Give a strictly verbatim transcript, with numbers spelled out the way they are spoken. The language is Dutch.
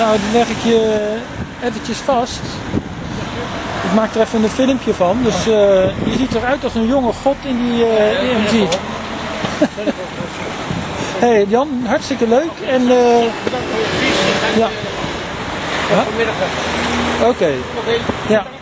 Nou, die leg ik je eventjes vast. Ik maak er even een filmpje van. Dus uh, je ziet eruit als een jonge god in die, uh, die M G. Hey Jan, hartstikke leuk. En, uh, ja. Ja? Oké. Okay. Ja.